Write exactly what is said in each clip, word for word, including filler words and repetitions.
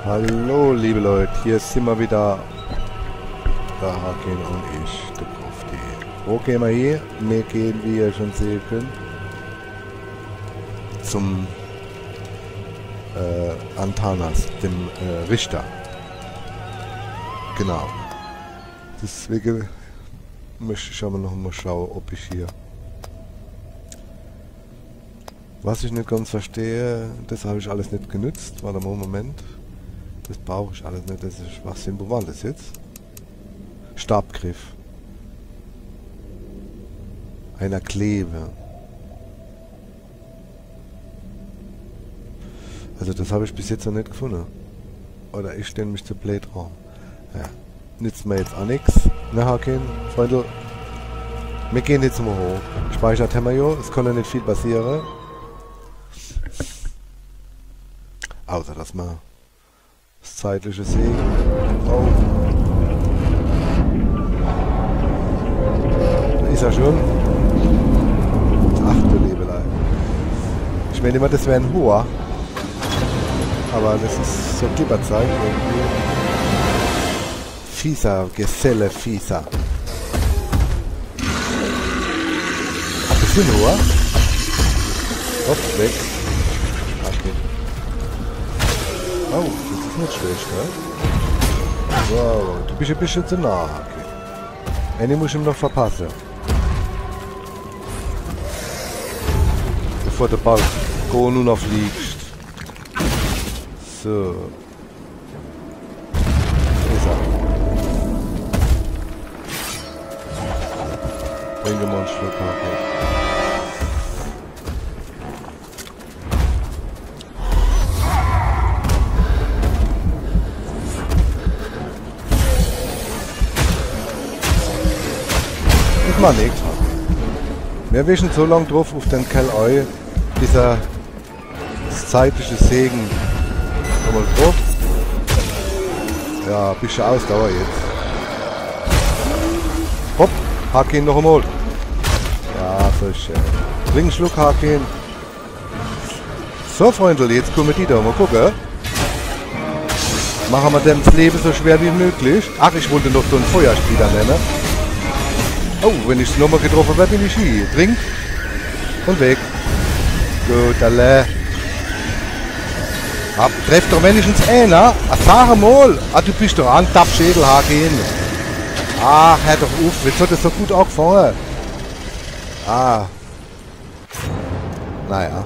Hallo liebe Leute, hier sind wir wieder, der Haken und ich, der Krofti. Wo gehen wir hier? Wir gehen, wie ihr schon sehen könnt, zum äh, Antanas, dem äh, Richter. Genau. Deswegen möchte ich aber noch mal schauen, ob ich hier... Was ich nicht ganz verstehe, das habe ich alles nicht genützt. Warte mal, Moment. Das brauche ich alles nicht. Das ist Schwachsinn. Wo war das jetzt? Stabgriff. Einer Kleve. Also das habe ich bis jetzt noch nicht gefunden. Oder ich stelle mich zu blöd dran. Ja. Nützt mir jetzt auch nichts. Na, Haken, Freunde. Wir gehen jetzt mal hoch. Speichert haben wir ja. Es kann ja nicht viel passieren. Außer dass man das zeitliche sehen. Oh. Da ist er schon. Ach du Liebelei. Ich meine immer, das wäre ein hoher. Aber das ist so Gibberzeit irgendwie. Fieser, Geselle, Fieser. Ach, das ist ein hoher? Kopf weg. Oh, das ist nicht schlecht, ne? Wow, du bist ein bisschen zu nah, okay. Eine muss ich ihm noch verpassen. Bevor der Ball go nun noch fliegt. So. Ist er. Bring dir mal ein Stück Haken. Mal nichts. Wir wischen so lange drauf auf den Kerl ein, bis er das zeitliche Segen nochmal drauf. Ja, ein bisschen Ausdauer jetzt. Hopp, Haken noch einmal. Ja, so schön. Bring einen Schluck Haken. So, Freunde, jetzt kommen die da mal gucken. Machen wir dem das Leben so schwer wie möglich. Ach, ich wollte noch so einen Feuerspieler nennen. Oh, wenn ich es nochmal getroffen werde, bin ich hier. Trink und weg. Gut, alle. Ab, treff doch wenigstens einer. Ah, sag mal. Ah, du bist doch an, Tappschädel, Haken. Ach, hör doch auf. Jetzt hat es so gut angefangen. Ah. Naja.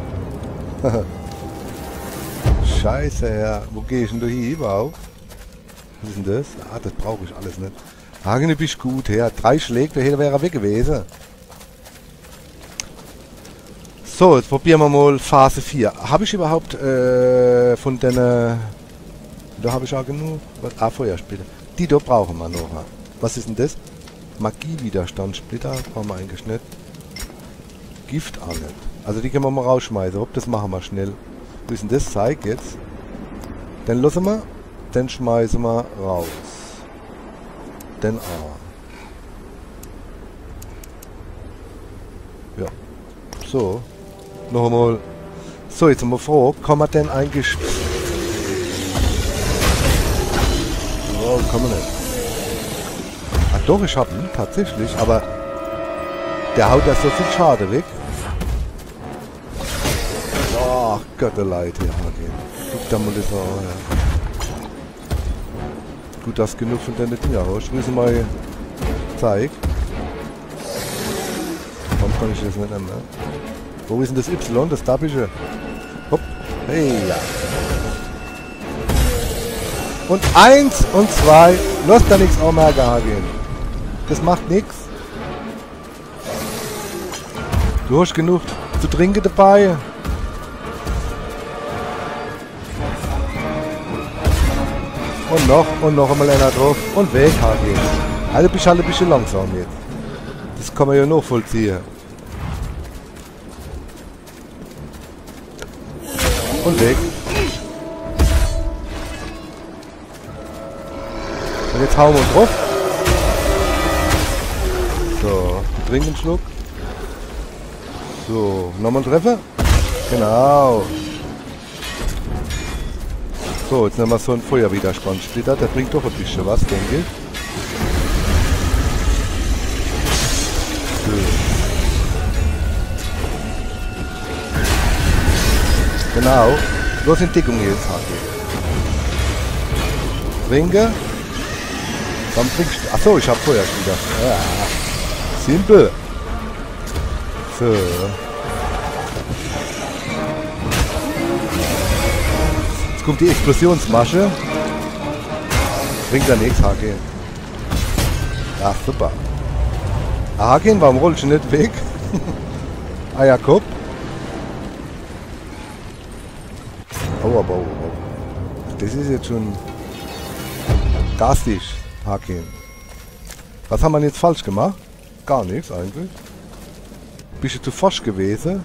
Scheiße, ja. Wo geh ich denn da hier überhaupt? Was ist denn das? Ah, das brauche ich alles nicht. Hagen, du bist gut, her. Drei Schläge, der wäre er weg gewesen. So, jetzt probieren wir mal Phase vier. Habe ich überhaupt äh, von den... Äh, da habe ich auch genug... Ah, Feuerspieler. Die da brauchen wir noch. Was ist denn das? Magiewiderstandssplitter brauchen wir eigentlich nicht. Gift auch nicht. Also die können wir mal rausschmeißen. Hopp, das machen wir schnell. Wo ist denn das? Zeig jetzt. Den lassen wir. Den schmeißen wir raus. Den A. Ja. So. Noch einmal. So, jetzt sind wir froh. Kann man denn eigentlich... Oh, kann man nicht. Ach doch, ich hab ihn. Tatsächlich. Aber der haut da so viel Schade weg. Ach, Götterleid, ja. Guck da mal das an, ja. Gut, das genug von den Dinger raus. Ich will sie mal zeigen. Warum kann ich das nicht nehmen? Ne? Wo ist denn das Y? Das Dabische. Hopp. Hey, ja. Und eins und zwei. Lass da nichts auch mehr gehen. Das macht nichts. Du hast genug zu trinken dabei. Und noch, und noch einmal einer drauf. Und weg, Haken. Also bist halt ein bisschen langsam jetzt. Das kann man ja noch vollziehen. Und weg. Und jetzt hauen wir drauf. So, trinken einen Schluck. So, nochmal einen Treffer. Genau. So, jetzt nehmen wir so einen Feuerwiderstandssplitter. Der bringt doch ein bisschen was, denke ich. So. Genau. Los in Deckung jetzt, Hake. Trinke. Dann trinkst du. Achso, ich hab Feuersplitter. Ja. Simpel. So. Jetzt kommt die Explosionsmasche. Bringt ja nichts, Hake. Ja, super. Haken, warum rollst du nicht weg? Eierkopf. Oh, aber oh, oh. Das ist jetzt schon garstig, Haken. Was haben wir jetzt falsch gemacht? Gar nichts eigentlich. Bist du zu forsch gewesen?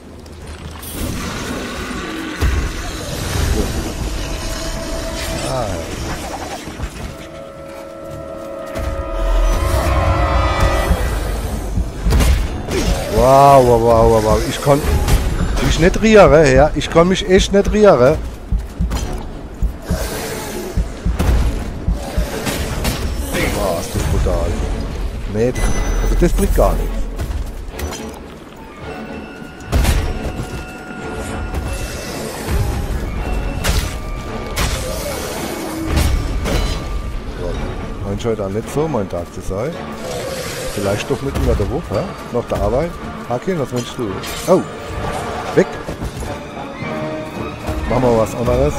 Ah. Wow, wow, wow, wow, wow. Ich kann mich nicht rühren, ja. Ich kann mich echt nicht rühren. Oh, ist das brutal. Nee, das, also das bringt gar nichts. Mein scheint auch nicht so mein Tag zu sein. Vielleicht doch mit unter der Woche, nach der Arbeit. Haken, was meinst du? Oh! Weg! Machen wir was anderes.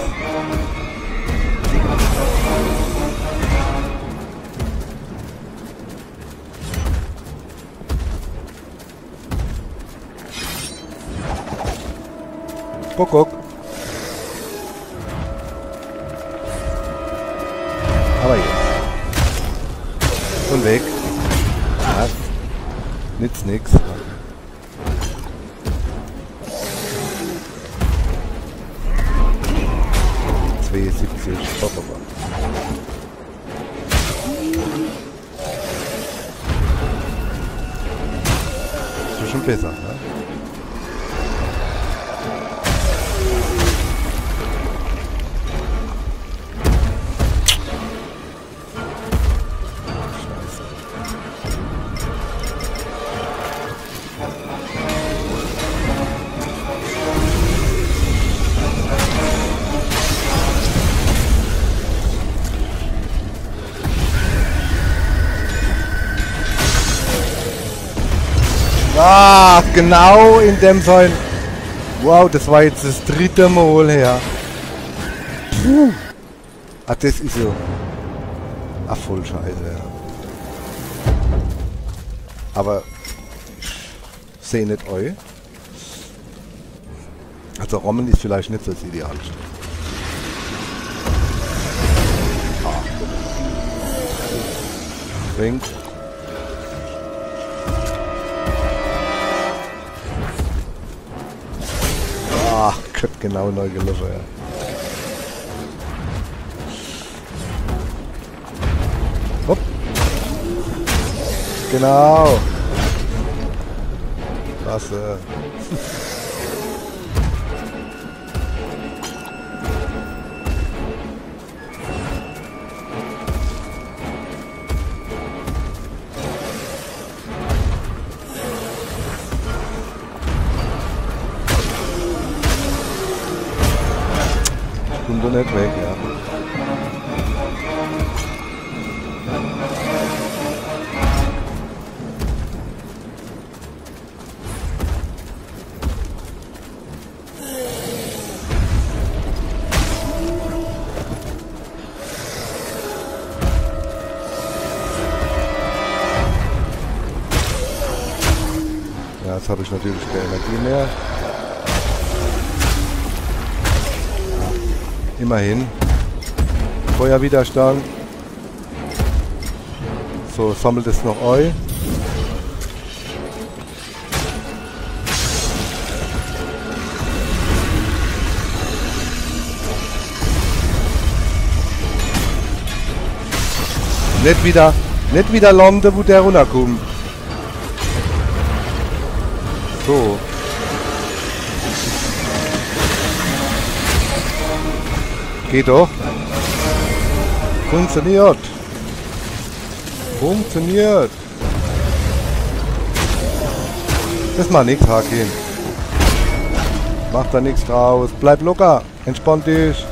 Guck, guck. Aber jetzt. Und weg. Ja. Nützt nix. zweiundsiebzig. Hopp, hopp. Das ist schon besser, ne? Ah, genau in dem sein. Wow, das war jetzt das dritte Mal her. Puh. Ah, das ist so. Ah, voll scheiße, ja. Aber ich sehe nicht euch. Also Rommen ist vielleicht nicht so das Idealste. Ah. Trink. Ach Gott, genau neu gelöscht, ja. Hopp. Genau. Was, äh. Kommt doch nicht weg, ja. Ja, jetzt habe ich natürlich keine Energie mehr. Immerhin. Feuerwiderstand. So, sammelt es noch Eu. Nicht wieder, nicht wieder landen, wo der runterkommt. So. Geht doch. Funktioniert. Funktioniert. Das macht nichts, Haki. Macht da nichts draus. Bleib locker. Entspann dich.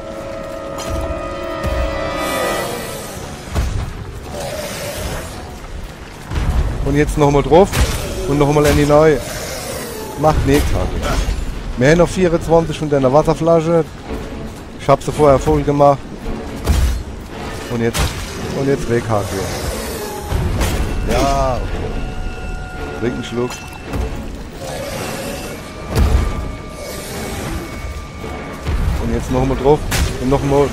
Und jetzt nochmal drauf. Und nochmal in die neue. Macht nichts, Haki. Wir haben noch vierundzwanzig von deiner Wasserflasche. Ich habe sie vorher voll gemacht. Und jetzt, und jetzt weg, Haki. Ja. Trink einen Schluck. Und jetzt nochmal drauf. Und nochmal.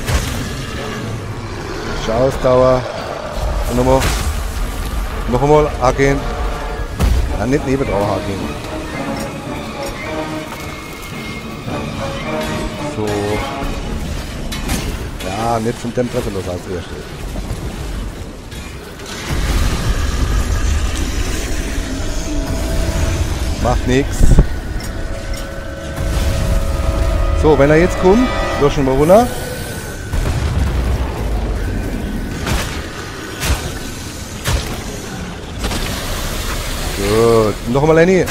Ausdauer. Und nochmal. Nochmal angehen. Ja, nicht neben drauf angehen. So. Ja, nicht von dem Treffer los als erstes. Macht nichts. So, wenn er jetzt kommt, löschen wir runter. Gut, nochmal eine.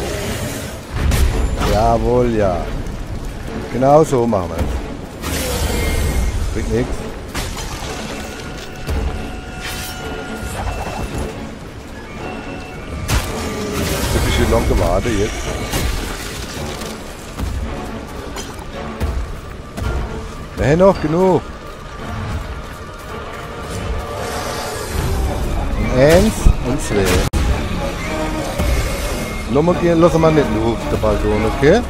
Jawohl, ja. Genau so machen wir es. Bringt nichts. Ein bisschen lang gewartet jetzt. Wir haben noch genug. Und eins und zwei. Nochmal gehen, lassen wir nicht Luft, der Balkon, okay?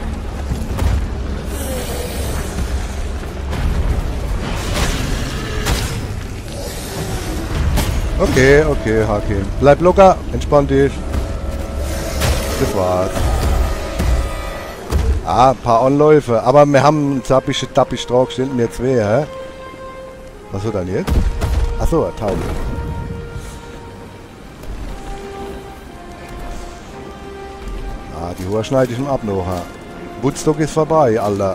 Okay, okay, Haki. Bleib locker, entspann dich. Das war's. Ah, ein paar Anläufe, aber wir haben ein zappische Tappich drauf gestellt, mir zwei, hä? Was wird dann jetzt? Achso, eine Taube. Ah, die Hohe schneide ich ihm ab noch. Ha? Woodstock ist vorbei, Alter.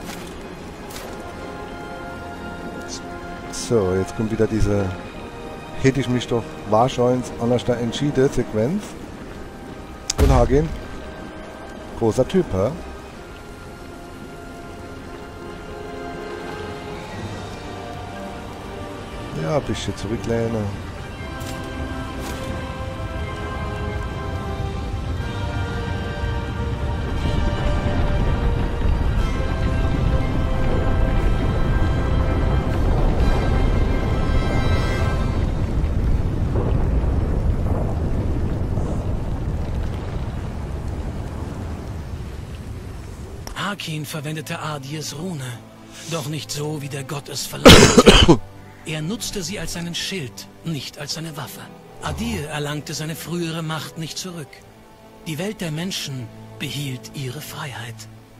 So, jetzt kommt wieder diese... Hätte ich mich doch wahrscheinlich anders da entschieden, Sequenz. Und Hagen. Großer Typ, hä? Ja, ein bisschen zurücklehnen. Harkin verwendete Adirs Rune, doch nicht so, wie der Gott es verlangte. Er nutzte sie als seinen Schild, nicht als seine Waffe. Adir erlangte seine frühere Macht nicht zurück. Die Welt der Menschen behielt ihre Freiheit.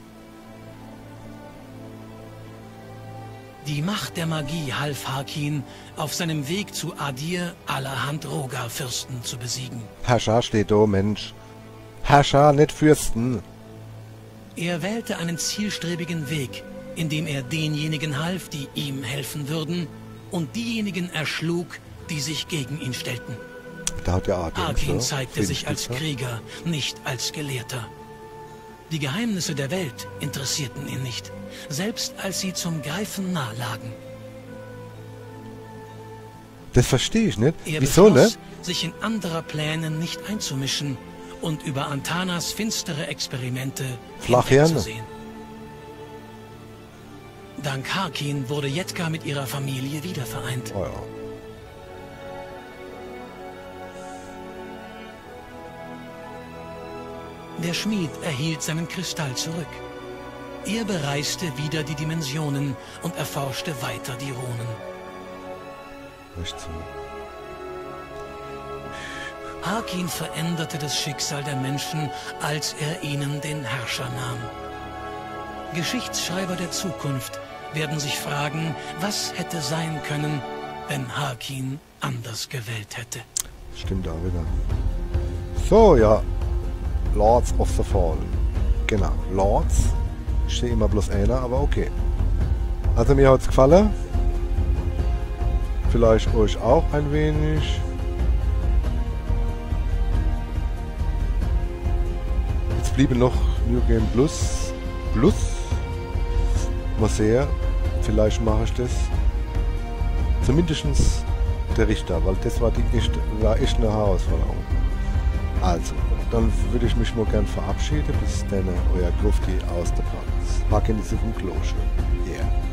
Die Macht der Magie half Harkin, auf seinem Weg zu Adir allerhand Rogar-Fürsten zu besiegen. Herrscher steht da, Mensch. Herrscher, nicht Fürsten. Er wählte einen zielstrebigen Weg, indem er denjenigen half, die ihm helfen würden, und diejenigen erschlug, die sich gegen ihn stellten. Da hat der Atem, Harkin so. zeigte sich als Krieger, nicht als Gelehrter. Die Geheimnisse der Welt interessierten ihn nicht, selbst als sie zum Greifen nahe lagen. Das verstehe ich nicht. Er Wieso, beschloss, ne? sich in anderer Pläne nicht einzumischen und über Antanas finstere Experimente Flachhirne. hinwegzusehen. Dank Harkin wurde Jedka mit ihrer Familie wiedervereint. Oh ja. Der Schmied erhielt seinen Kristall zurück. Er bereiste wieder die Dimensionen und erforschte weiter die Runen. Nicht so. Harkin veränderte das Schicksal der Menschen, als er ihnen den Herrscher nahm. Geschichtsschreiber der Zukunft werden sich fragen, was hätte sein können, wenn Harkin anders gewählt hätte. Stimmt auch wieder. So, ja. Lords of the Fallen. Genau. Lords. Ich sehe immer bloß einer, aber okay. Also mir hat es gefallen. Vielleicht euch auch ein wenig. Jetzt bliebe noch New Game Plus. Plus. Mal sehen. Vielleicht mache ich das. Zumindest der Richter, weil das war, die echt, war echt eine Herausforderung. Also, dann würde ich mich mal gern verabschieden. Bis dann, euer Grufti aus der Praxis. Haken ist auf dem Klo schon. Yeah.